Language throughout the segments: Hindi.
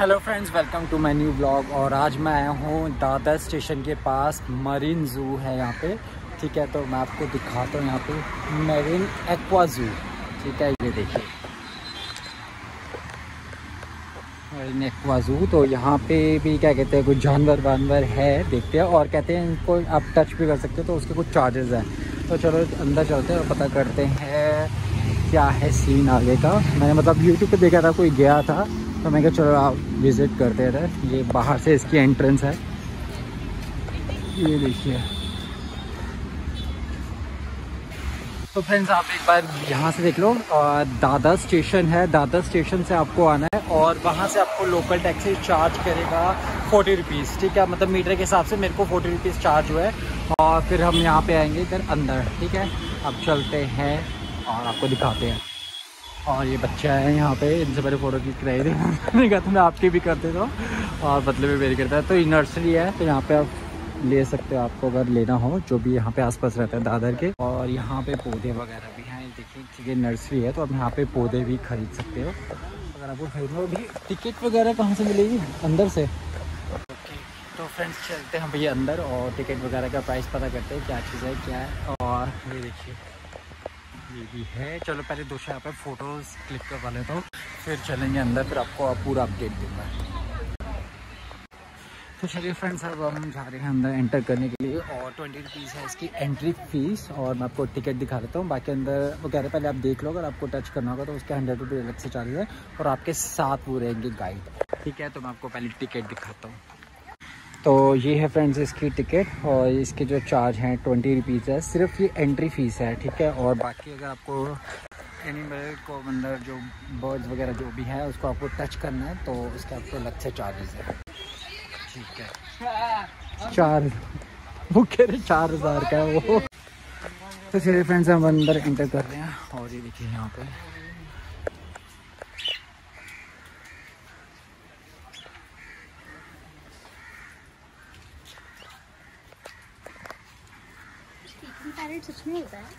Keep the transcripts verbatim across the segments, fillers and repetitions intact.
Hello friends, welcome to my new blog. और आज मैं आया हूँ दादर स्टेशन के पास, मरीन जू है यहाँ पे। ठीक है, तो मैं आपको दिखाता हूँ यहाँ पे मरीन एक्वा जू। ठीक है, ये देखिए मरीन एक्वा जू। तो यहाँ पे भी क्या कहते हैं, कुछ जानवर वानवर है, देखते हैं। और कहते हैं इनको आप टच भी कर सकते हो, तो उसके कुछ चार्जेस हैं। तो चलो अंदर चलते हैं और पता करते हैं क्या है सीन आगे का। मैंने मतलब यूट्यूब पे देखा था, कोई गया था, तो मैं कहा चलो आप विज़िट करते रहे। ये बाहर से इसकी एंट्रेंस है, ये देखिए। तो फ्रेंड्स आप एक बार यहाँ से देख लो, दादर स्टेशन है, दादर स्टेशन से आपको आना है और वहाँ से आपको लोकल टैक्सी चार्ज करेगा फोर्टी रुपीज़। ठीक है, मतलब मीटर के हिसाब से मेरे को फोर्टी रुपीज़ चार्ज हुआ है। और फिर हम यहाँ पे आएंगे इधर अंदर। ठीक है, अब चलते हैं और आपको दिखाते हैं। और ये बच्चा है यहाँ पे, इनसे पहले फ़ोटो क्लिक कराई थी। मैंने कहा था मैं आपकी भी कर देता हूँ और बदले में मेरी करता है। तो ये नर्सरी है, तो यहाँ पे आप ले सकते हो, आपको अगर लेना हो, जो भी यहाँ पे आसपास रहता है दादर के। और यहाँ पे पौधे वगैरह भी हैं, देखिए। ठीक है, नर्सरी है, तो आप यहाँ पे पौधे भी खरीद सकते हो अगर आपको खरीदना हो भी। टिकट वगैरह कहाँ से मिलेगी? अंदर से। ओके, तो फ्रेंड्स चलते हैं भैया अंदर और टिकट वगैरह का प्राइस पता करते हैं, क्या चीज़ है क्या है। और ये देखिए ये भी है। चलो पहले दो यहाँ पे फ़ोटोज़ क्लिक करवा लेता हूँ, फिर चलेंगे अंदर, फिर आपको पूरा अपडेट दूँगा। तो चलिए फ्रेंड्स, अब हम जा रहे हैं अंदर एंटर करने के लिए। और ट्वेंटी रुपीज़ है इसकी एंट्री फ़ीस। और मैं आपको टिकट दिखा देता हूँ। बाकी अंदर वो कह रहे पहले आप देख लो, अगर आपको टच करना होगा तो उसके हंड्रेड रुपये अलग से चार्ज है। और आपके साथ वो रहेंगे गाइड। ठीक है, तो मैं आपको पहले टिकट दिखाता हूँ। तो ये है फ्रेंड्स इसकी टिकट, और इसके जो चार्ज हैं ट्वेंटी रुपीज़ है, सिर्फ ये एंट्री फ़ीस है। ठीक है, और बाकी अगर आपको एनिमल को मतलब जो बर्ड्स वगैरह जो भी है उसको आपको टच करना है, तो उसके आपको अलग से चार्जेस है। ठीक है, चार वो कह रहे चार हज़ार का है वो। तो चलिए फ्रेंड्स हम अंदर एंटर कर रहे हैं। और ये देखिए यहाँ पे सच में होता है।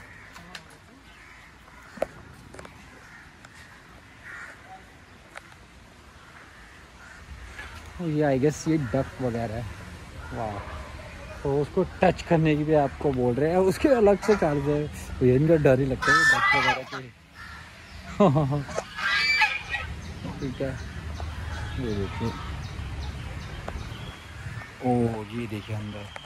ये आई गेस ये डक वगैरह है। वाह, तो उसको टच करने की भी आपको बोल रहे हैं, उसके अलग से चार्ज है। तो ये इनका डर ही लगता है डक वगैरह के। ठीक है, ये देखिए। ओह ये देखिए अंदर,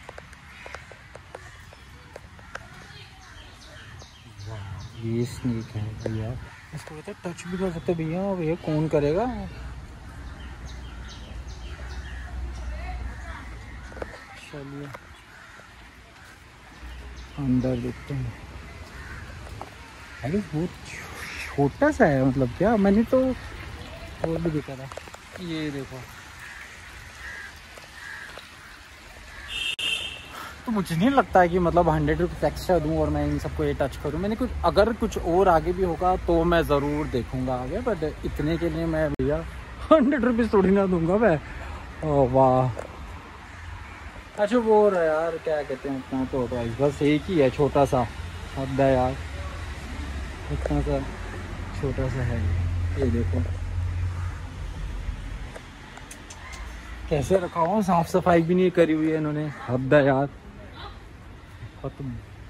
ये स्नेक है भैया, इसको कहते टच भी कर सकते भैया। भैया कौन करेगा? चलिए अंदर देखते हैं। अरे वो छोटा सा है, मतलब क्या, मैंने तो और भी देखा था। ये देखो, तो मुझे नहीं लगता है कि मतलब हंड्रेड रुपीज़ एक्स्ट्रा दूँ और मैं इन सबको ये टच करूँ। मैंने कुछ अगर कुछ और आगे भी होगा तो मैं ज़रूर देखूँगा आगे, बट इतने के लिए मैं भैया हंड्रेड रुपीज़ थोड़ी ना दूँगा मैं। ओह वाह, अच्छा वो रहा यार, क्या कहते हैं, इतना तो होता है, बस एक ही है छोटा सा। हद है यार, इतना सा छोटा सा है। ये देखो कैसे रखा हो, साफ सफाई भी नहीं करी हुई है इन्होंने। हद है यार, खत्म।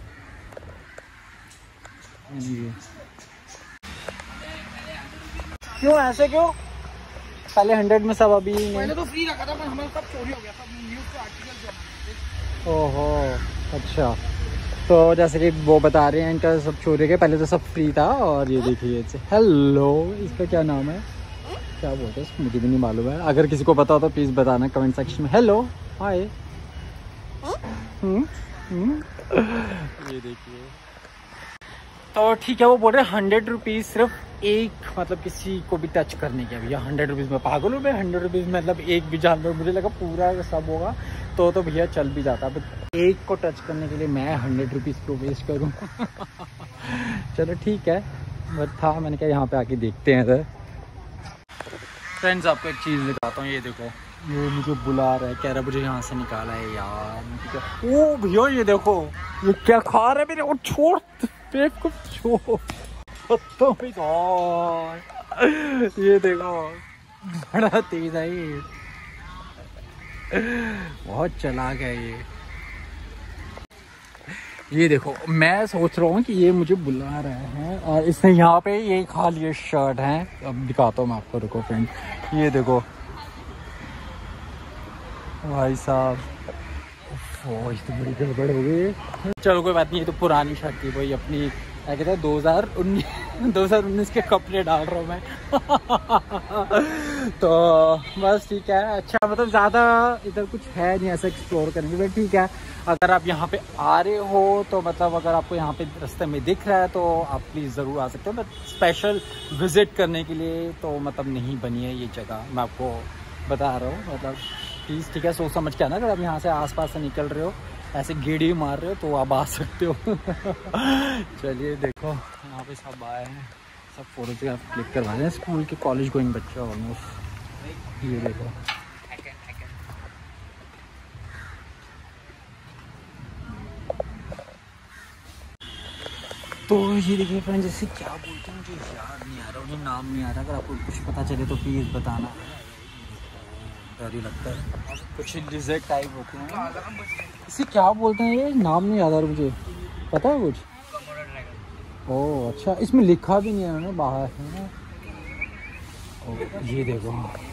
क्यों ऐसे क्यों? पहले हंड्रेड में सब, अभी पहले तो फ्री रखा था, पर हमारा सब चोरी हो गया, सब न्यूज़ पे आर्टिकल। ओहो अच्छा, तो जैसे कि वो बता रहे हैं इनका सब चोरी हो गया, पहले तो सब फ्री था। और ये देखिए, हेलो, इसका क्या नाम है, क्या बोलते हैं, मुझे भी नहीं मालूम है। अगर किसी को पता हो तो प्लीज़ बताना कमेंट सेक्शन में। Hello, hi. ये देखिए, तो ठीक है, वो बोल रहे हैं हंड्रेड रुपीज़ सिर्फ एक, मतलब किसी को भी टच करने के। भैया हंड्रेड रुपीज़ में पागल हो? मैं हंड्रेड रुपीज़ मतलब एक भी जानवर, मुझे लगा पूरा सब होगा तो तो भैया चल भी जाता, बट एक को टच करने के लिए मैं हंड्रेड रुपीज़ को वेस्ट करूँ? चलो ठीक है, बट था, मैंने कहा यहाँ पे आके देखते हैं। सर फ्रेंड्स आपको एक चीज़ दिखाता हूँ, ये देखो, ये मुझे बुला रहा है, कह रहा है मुझे यहाँ से निकाला है यार। ओ भैया ये देखो, ये क्या खा रहा है मेरे, और छोड़ पेट को, छोड़। तो ये देखो बड़ा तेज है ये, बहुत चालाक है ये। ये देखो मैं सोच रहा हूँ कि ये मुझे बुला रहे हैं और इसने यहाँ पे ये खाली ये शर्ट है। अब दिखाता हूँ मैं आपको, रुको फ्रेंड, ये देखो भाई साहब, ओह इतनी बड़ी गड़बड़ हो गई। चलो कोई बात नहीं, ये तो पुरानी शर्ट थी, वही अपनी क्या कहते हैं दो हज़ार उन्नीस दो हज़ार उन्नीस के कपड़े डाल रहा हूँ मैं। तो बस ठीक है, अच्छा मतलब ज़्यादा इधर कुछ है नहीं ऐसा एक्सप्लोर करने के लिए। ठीक है, अगर आप यहाँ पे आ रहे हो तो मतलब अगर आपको यहाँ पे रास्ते में दिख रहा है तो आप प्लीज़ ज़रूर आ सकते हो, बट स्पेशल विज़िट करने के लिए तो मतलब नहीं बनी है ये जगह, मैं आपको बता रहा हूँ। मतलब प्लीज़ ठीक है, सोच समझ के आना, अगर आप यहाँ से आसपास से निकल रहे हो, ऐसे गेड़ी मार रहे हो तो आप आ सकते हो। चलिए देखो यहाँ पे सब आए हैं, सब फोटोग्राफ क्लिक करवा रहे हैं, स्कूल के कॉलेज गोइंग बच्चे ऑलमोस्ट। ये देखो तो ये देखिए फ्रेंड, जैसे क्या बोलते हैं मुझे याद नहीं आ रहा, मुझे नाम नहीं आ रहा, अगर आपको कुछ पता चले तो प्लीज़ बताना। डर ही लगता है, कुछ लिज़र्ड टाइप होते हैं, इसे क्या बोलते हैं ये नाम नहीं याद आ रहा मुझे, पता है कुछ? ओह अच्छा, इसमें लिखा भी नहीं है उन्होंने बाहर है ना। ये देखो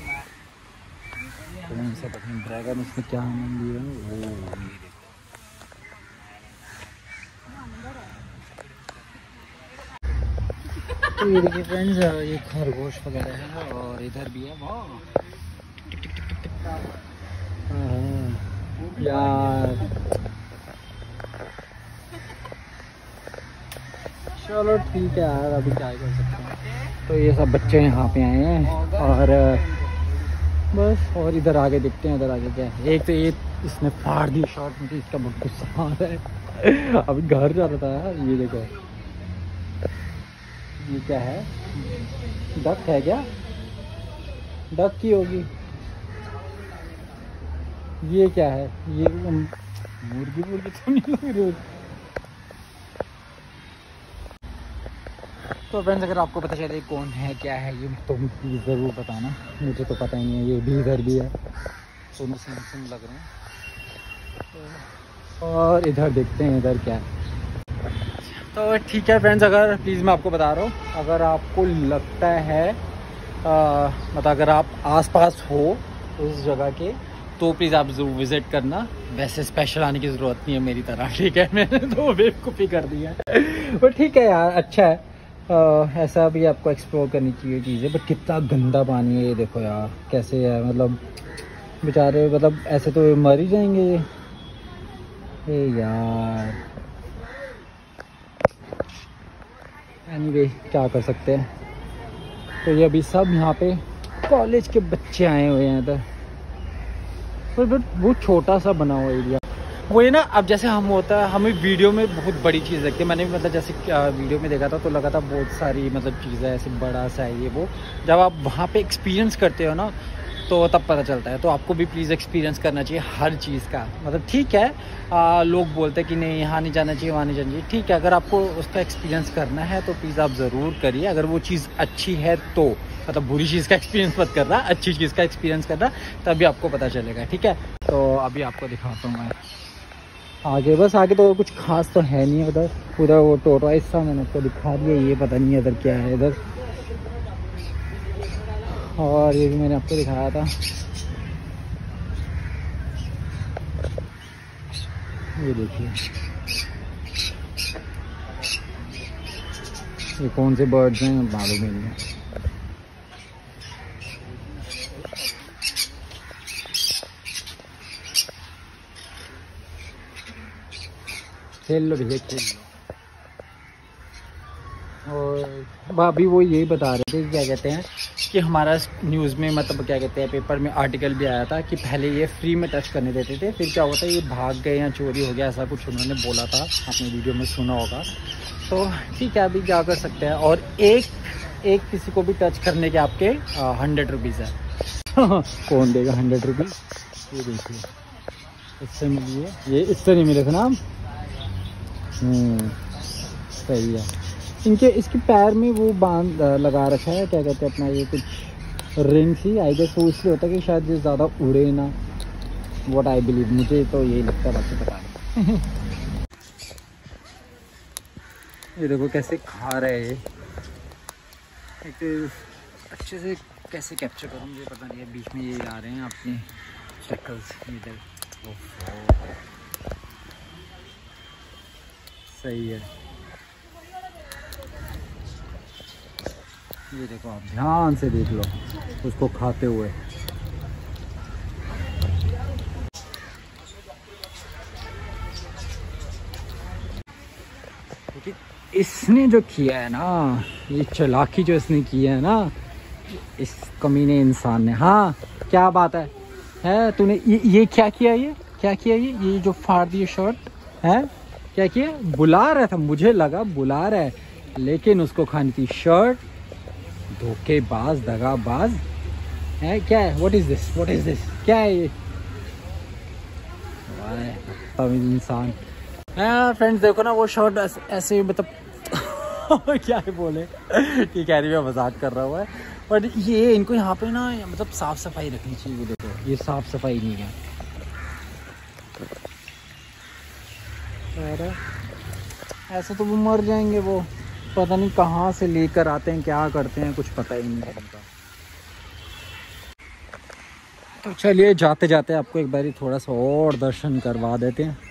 ड्रैगन, इसमें क्या नाम दिया है? ओह तो ये देखिए फ्रेंड्स, ये खरगोश वगैरह है और इधर भी है। वाह यार, चलो ठीक है यार, अभी क्या कर सकते हैं। तो ये सब बच्चे यहाँ पे आए हैं और बस, और इधर आगे देखते हैं, इधर आगे क्या है। एक तो ये इसने फाड़ दी शॉर्ट, मुझे इसका बहुत गुस्सा आ रहा है। अभी घर जा रहा था यार। ये देखो ये क्या है, डक है क्या? डक की होगी। ये क्या है? ये मुर्गी मुर्गी तो नहीं लग रही। तो फ्रेंड्स अगर आपको पता चले कौन है क्या है ये तो प्लीज़ ज़रूर बताना, मुझे तो पता ही नहीं है। ये भी इधर भी है, दोनों सेम सेम लग रहे हैं। और इधर देखते हैं इधर क्या है। तो ठीक है फ्रेंड्स, अगर प्लीज़ मैं आपको बता रहा हूँ, अगर आपको लगता है मतलब अगर आप आसपास हो उस जगह के तो प्लीज़ आप ज़रूर विज़िट करना। वैसे स्पेशल आने की ज़रूरत नहीं है मेरी तरह, ठीक है, मैंने तो बेवकूफ़ी कर दी है। पर ठीक है यार, अच्छा है, आ, ऐसा भी आपको एक्सप्लोर करनी चाहिए चीज़ें। बट कितना गंदा पानी है ये देखो यार, कैसे है, मतलब बेचारे, मतलब ऐसे तो मर ही जाएंगे ये। ए यार एनीवे क्या कर सकते हैं। तो ये अभी सब यहाँ पे कॉलेज के बच्चे आए हुए हैं इधर, पर बट वो छोटा सा बना हुआ एरिया वो है ना। अब जैसे हम होता है, हमें वीडियो में बहुत बड़ी चीज़ लगती है, मैंने भी मतलब जैसे वीडियो में देखा था तो लगा था बहुत सारी मतलब चीज़ें ऐसे बड़ा सा है ये वो। जब आप वहाँ पे एक्सपीरियंस करते हो ना तो तब पता चलता है। तो आपको भी प्लीज़ एक्सपीरियंस करना चाहिए हर चीज़ का। मतलब ठीक है, आ, लोग बोलते हैं कि नहीं यहाँ नहीं जाना चाहिए, वहाँ नहीं जाना चाहिए, ठीक है, अगर आपको उसका एक्सपीरियंस करना है तो प्लीज़ आप ज़रूर करिए। अगर वो चीज़ अच्छी है तो, मतलब बुरी चीज़ का एक्सपीरियंस मत करना, अच्छी चीज़ का एक्सपीरियंस करना, तभी आपको पता चलेगा, ठीक है। तो अभी आपको दिखाता हूँ मैं आगे, बस आगे तो कुछ खास तो है नहीं उधर। उधर वो टोटो हिस्सा मैंने आपको दिखा दिया, ये पता नहीं इधर क्या है इधर। और ये भी मैंने आपको दिखाया था, ये देखिए ये कौन से बर्ड्स हैं मालूम ही नहीं है। खेल लो भैया खेल लो। और अभी वो यही बता रहे थे क्या कहते हैं कि हमारा न्यूज़ में मतलब क्या कहते हैं पेपर में आर्टिकल भी आया था कि पहले ये फ्री में टच करने देते थे, फिर क्या होता है ये भाग गए या चोरी हो गया, ऐसा कुछ उन्होंने बोला था, आपने वीडियो में सुना होगा। तो ठीक है, अभी क्या कर सकते हैं। और एक एक किसी को भी टच करने के आपके हंड्रेड रुपीज़ है। कौन देगा हंड्रेड रुपीज़? ये देखिए इससे मिलिए, ये इससे नहीं मिले थे ना। सही है। इनके इसके पैर में वो बांध लगा रखा है, क्या कहते हैं अपना ये कुछ रिंग सी आई गेस, तो इसलिए होता है कि शायद ये ज़्यादा उड़े ना, व्हाट आई बिलीव, मुझे तो यही लगता है, बाकी पता नहीं। ये देखो कैसे खा रहे हैं, एक अच्छे से कैसे कैप्चर करूँ मुझे पता नहीं है। बीच में ये आ रहे हैं अपने शक्ल्स इधर, सही है। ये देखो आप ध्यान से देख लो उसको खाते हुए। लेकिन इसने जो किया है ना, ये चालाकी जो इसने किया है ना इस कमीने इंसान ने। हाँ क्या बात है, है तूने ये, ये क्या किया, ये क्या किया, ये ये जो फाड़ दी शर्ट है, क्या किया? बुला रहा था, मुझे लगा बुला रहा है, लेकिन उसको खानी थी शर्ट। धोखेबाज, दगाबाज है क्या है? What is this, what is this, क्या है ये? तमीज़ इंसान। हाँ फ्रेंड्स देखो ना वो शर्ट ऐसे मतलब क्या है बोले, ठीक है मैं मजाक कर रहा हुआ है, बट ये इनको यहाँ पे ना मतलब साफ सफाई रखनी चाहिए। वो देखो ये साफ सफाई नहीं है। अरे ऐसे तो वो मर जाएंगे, वो पता नहीं कहाँ से लेकर आते हैं, क्या करते हैं, कुछ पता ही नहीं है। तो चलिए जाते जाते आपको एक बारी थोड़ा सा और दर्शन करवा देते हैं।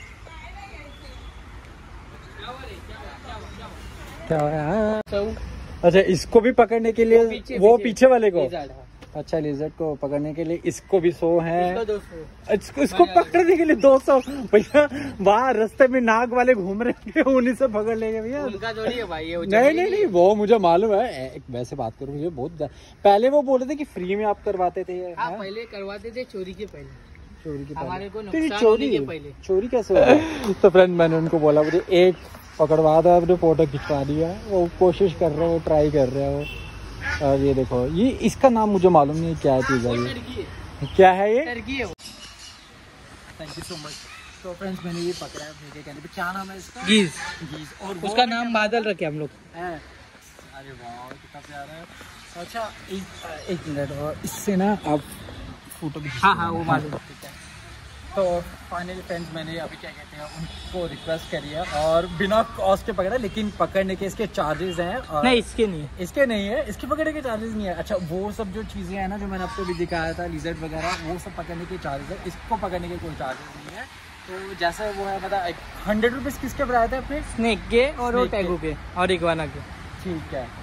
क्या है? अच्छा इसको भी पकड़ने के लिए पीछे, वो पीछे, पीछे वाले को, अच्छा लिजर्ड को पकड़ने के लिए इसको भी सौ है, इसको, इसको पकड़ने के लिए दो सौ। भैया वहाँ रास्ते में नाग वाले घूम रहे हैं, उन्हीं से पकड़ लेंगे भैया, उनका थोड़ी है भाई। नहीं नहीं नहीं वो मुझे मालूम है, एक वैसे बात करूँ मुझे बहुत पहले वो बोल रहे थे कि फ्री में आप करवाते थे। हाँ, पहले करवाते थे चोरी के पहले, चोरी के हमारे को चोरी के पहले चोरी कैसे हो? तो फ्रेंड मैंने उनको बोला मुझे एक पकड़वा दो, आपने फोटो खिंचवा दिया, वो कोशिश कर रहे हो, ट्राई कर रहे हो। और ये देखो ये इसका नाम मुझे मालूम नहीं क्या चीज़ है, ये क्या है, ये टर्की है। Thank you so much. तो फ्रेंड्स मैंने ये पकड़ा है, मुझे कहने पे क्या नाम है इसका? गीज। गीज, और उसका नाम बादल रखे हम लोग। अरे वाह कितना प्यारा है। अच्छा एक एक मिनट, और इससे ना आप फोटो भी, हाँ हाँ वो मालूम है। तो फाइनली फ्रेंड्स मैंने अभी क्या कहते हैं उनको रिक्वेस्ट करी है, और बिना कॉस्ट के पकड़ा, लेकिन पकड़ने के इसके चार्जेस हैं। और नहीं इसके नहीं है, इसके नहीं है, इसके पकड़ने के चार्जेस नहीं है। अच्छा वो सब जो चीज़ें हैं ना जो मैंने आपको भी दिखाया था, लिजर्ड वगैरह, वो सब पकड़ने के चार्जेस है, इसको पकड़ने के कोई चार्जेस नहीं है। तो जैसे वो है मतलब हंड्रेड रुपीज़ किसके बनाए थे अपने? स्नेक के और टैगो के और इग्वाना के। ठीक है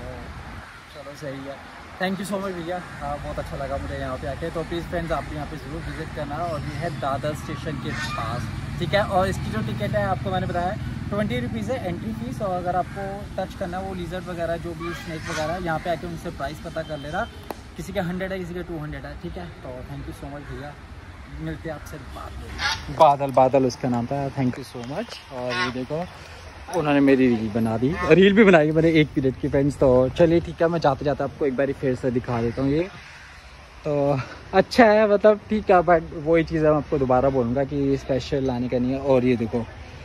चलो सही है। थैंक यू सो मच भैया, हाँ बहुत अच्छा लगा मुझे यहाँ पे आके। तो प्लीज़ फ्रेंड्स आप भी यहाँ पे ज़रूर विजिट करना, और ये है दादर स्टेशन के पास, ठीक है। और इसकी जो टिकट है आपको मैंने बताया ट्वेंटी रुपीज़ है एंट्री फीस, और अगर आपको टच करना है वो लिजर्ड वगैरह जो भी स्नेक वगैरह, यहाँ पे आके उनसे प्राइस पता कर लेना। किसी का हंड्रेड है, किसी का टू हंड्रेड है, ठीक है। तो थैंक यू सो मच भैया, मिलते हैं आपसे बाद में। बादल बादल उसका नाम था, थैंक यू सो मच। और ये देखो उन्होंने मेरी रील बना दी, रील भी बनाई मैंने एक पीरियड की फ्रेंड्स। तो चलिए ठीक है, मैं जाते जाते आपको एक बार फिर से दिखा देता हूँ। ये तो अच्छा है मतलब ठीक है, बट वही चीज़ है मैं आपको दोबारा बोलूँगा कि स्पेशल लाने का नहीं है। और ये देखो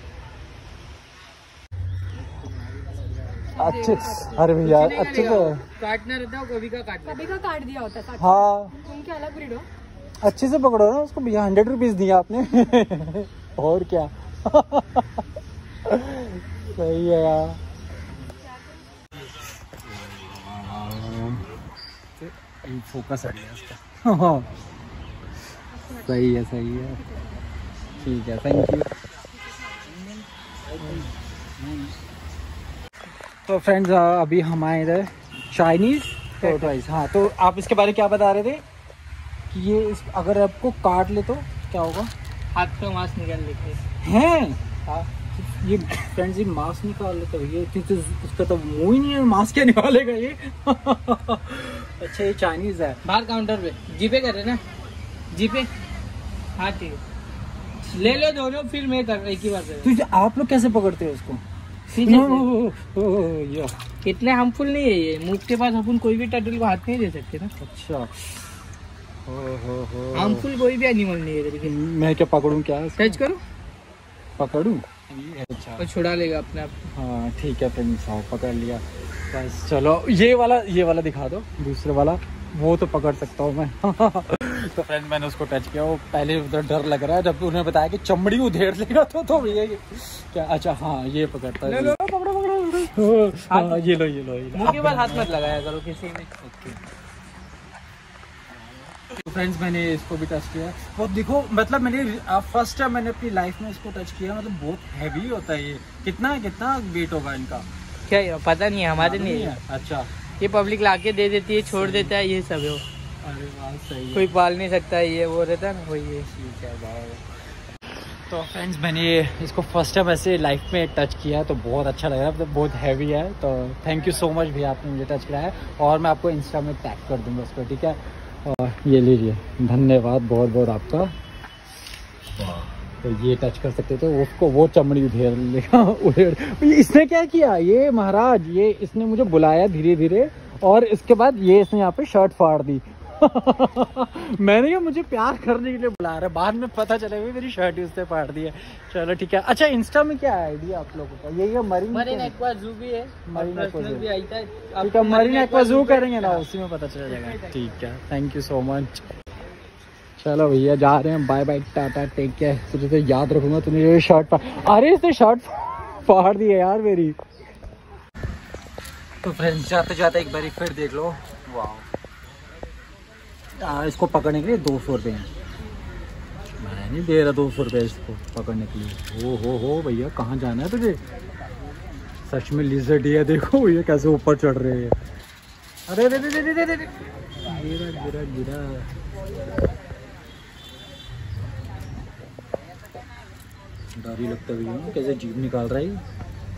अच्छे, अरे भैया अच्छे से काटना रहता है, कभी का काट कभी का काट दिया होता है। हाँ तुम क्या अलग ब्रीड हो, अच्छे से पकड़ो ना उसको भैया, हंड्रेड रुपीज़ दिया आपने और क्या सही है यार। फोकस हट गया इसका सही है सही है, ठीक है थैंक यू। तो फ्रेंड्स अभी हमारे इधर चाइनीज़ टोर्टोइज, हाँ तो आप इसके बारे में क्या बता रहे थे कि ये इस, अगर आपको काट ले तो क्या होगा? हाथ का मांस निकाल लेते हैं। हाँ ये फ्रेंड्स ये मांस निकाल लेते भैया, तो उसका तो मुँह ही नहीं है, मांस क्या निकालेगा ये अच्छा ये चाइनीज़ है। बाहर काउंटर पे जीपे कर रहे ना, जीपे, हाँ ठीक है ले लो दोनों, फिर मैं कर एक ही बार तो आप लोग कैसे पकड़ते हो उसको? कितने हार्मफुल नहीं है ये, मुंह के पास अपन कोई भी टर्टल को हाथ नहीं दे सकते ना। अच्छा हार्मफुल कोई भी एनिमल नहीं है तरीके। मैं क्या पकड़ूं, क्या टच करो, पकड़ूं? अच्छा और छुड़ा लेगा अपने आप। हाँ ठीक है फ्रेंड्स, हाँ पकड़ लिया बस। चलो ये वाला ये वाला दिखा दो, दूसरे वाला वो तो पकड़ सकता हूँ मैं। तो फ्रेंड मैंने उसको टच किया, वो पहले उधर डर लग रहा है, जब उन्होंने बताया कि चमड़ी उधेड़ लेगा तो तो ये क्या, अच्छा हाँ ये पकड़ता है, पकड़ो पकड़ो, हाँ ये लो ये लो ये लो। मुंह के बाद हाथ मत लगाया करो किसी में। तो फ्रेंड्स मैंने इसको भी टच किया, वो देखो मतलब मैंने फर्स्ट टाइम मैंने अपनी लाइफ में इसको टच किया, मतलब बहुत हैवी होता है ये। कितना है कितना वेट होगा इनका क्या पता नहीं है, हमारे नहीं है। अच्छा ये पब्लिक लाके दे देती है, छोड़ देता है, ये सब है। अरे वाह सही है। कोई पाल नहीं सकता है, ये वो रहता है ना वही है। ठीक है भाई। तो फ्रेंड्स मैंने इसको फर्स्ट टाइम ऐसे लाइफ में टच किया तो बहुत अच्छा लग रहा है, मतलब बहुत हैवी है। तो थैंक यू सो मच भैया आपने मुझे टच कराया, और मैं आपको इंस्टा में टैग कर दूँगा उसको, ठीक है। और ये लीजिए, धन्यवाद बहुत बहुत आपका। तो ये टच कर सकते तो उसको वो चमड़ी उधेड़ लेगा उधेड़। इसने क्या किया ये महाराज, ये इसने मुझे बुलाया धीरे धीरे, और इसके बाद ये इसने यहाँ पे शर्ट फाड़ दी। मैंने कहा मुझे प्यार करने के लिए बुला रहा है, बाद में पता चला भी मेरी शर्ट ही उसने फाड़ दी है। चलो ठीक है। अच्छा इंस्टा में क्या है आईडी आप लोगों का? ये मरीन मरीन एक्वा जू भी है, मरीन एक्वा जू भी आता है। ठीक है, मरीन एक्वा जू करेंगे ना, उसी में पता चल जाएगा। ठीक है, थैंक यू सो मच। चलो भैया जा रहे हैं, bye bye tata take care. तुझे तो याद रखूंगा, तूने ये शर्ट फाड़, अरे इसने शर्ट फाड़ दी है यार मेरी। तो फ्रेंड्स जाते जाते एक बार फिर देख लो, वाह। इसको पकड़ने के लिए दो सौ रुपये हैं, मैं नहीं दे रहा दो सौ रुपये इसको पकड़ने के लिए। ओ हो हो भैया कहाँ जाना है तुझे? सच में लिजर्ड ही है, देखो ये कैसे ऊपर चढ़ रहे हैं। अरे अरे अरे अरे अरे गिरा गिरा गिरा। डर ही लगता है कैसे जीभ निकाल रहा है।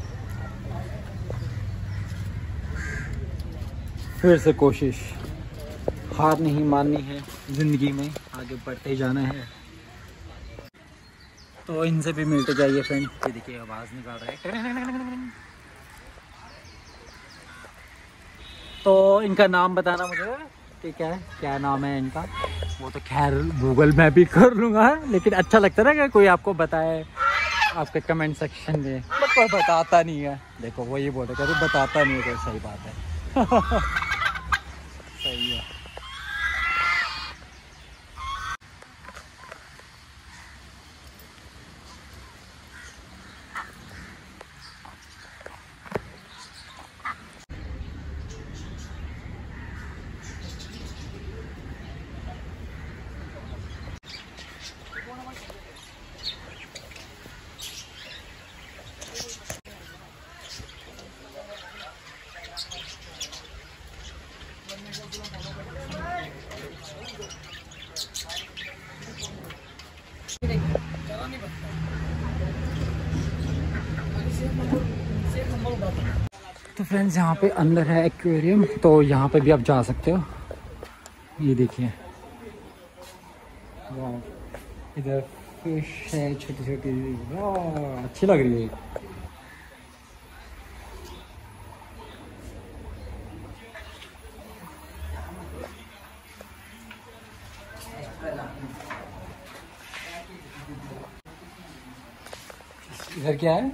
फिर से कोशिश, हार नहीं माननी है जिंदगी में, आगे बढ़ते ही जाना है। तो इनसे भी मिलते जाइए फ्रेंड। ये देखिए आवाज़ निकाल रहा है। तो इनका नाम बताना मुझे, ठीक है क्या नाम है इनका? वो तो खैर गूगल मैं भी कर लूँगा, लेकिन अच्छा लगता है ना कि कोई आपको बताए आपके कमेंट सेक्शन में, बट कोई बताता नहीं है। देखो वो ये बोल रहे हैं बताता नहीं है, तो सही बात है। सही है। तो फ्रेंड्स यहाँ पे अंदर है एक्वेरियम, तो यहाँ पे भी आप जा सकते हो। ये देखिए वाह, इधर फिश है छोटी छोटी, वाह अच्छी लग रही है। इधर क्या है?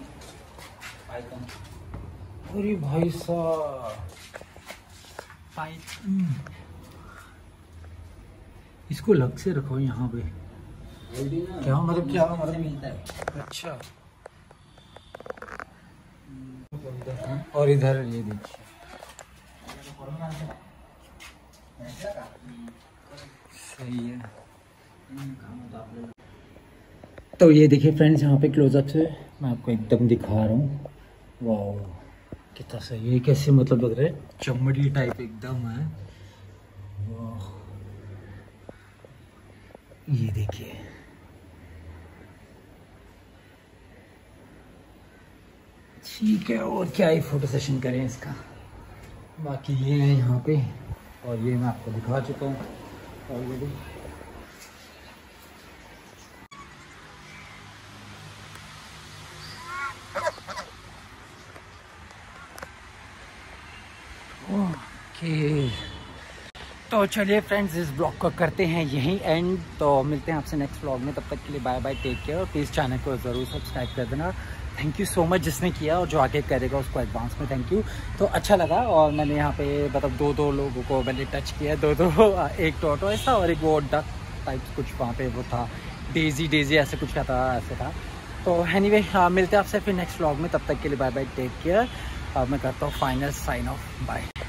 अरे भाई साहब, इसको लग से रखो यहाँ पे। क्या मतलब क्या मतलब मिलता है? अच्छा, और इधर ये देखिए, सही है। तो ये देखिए फ्रेंड्स यहाँ पे क्लोजअप से मैं आपको एकदम दिखा रहा हूँ। वाह कितना सही है, कैसे मतलब लग रहा है चमड़ी टाइप एकदम है। वाह ये देखिए, ठीक है। और क्या ही फोटो सेशन करें इसका। बाकी ये है यहाँ पे, और ये मैं आपको दिखा चुका हूँ ऑलरेडी। ओके तो चलिए फ्रेंड्स इस ब्लॉग को करते हैं यहीं एंड। तो मिलते हैं आपसे नेक्स्ट ब्लॉग में, तब तक के लिए बाय बाय टेक केयर। और प्लीज़ चैनल को ज़रूर सब्सक्राइब कर देना। थैंक यू सो मच जिसने किया, और जो आगे करेगा उसको एडवांस में थैंक यू। तो अच्छा लगा, और मैंने यहाँ पे मतलब दो दो लोगों को मैंने टच किया, दो दो एक टोटोइस था और एक वो डक टाइप कुछ वहाँ पे वो था, डेजी डेजी ऐसे कुछ का था, ऐसे था। तो एनीवे हाँ, मिलते हैं आपसे फिर नेक्स्ट व्लॉग में, तब तक के लिए बाय बाय, टेक केयर। अब मैं करता हूँ फाइनल साइन ऑफ, बाय।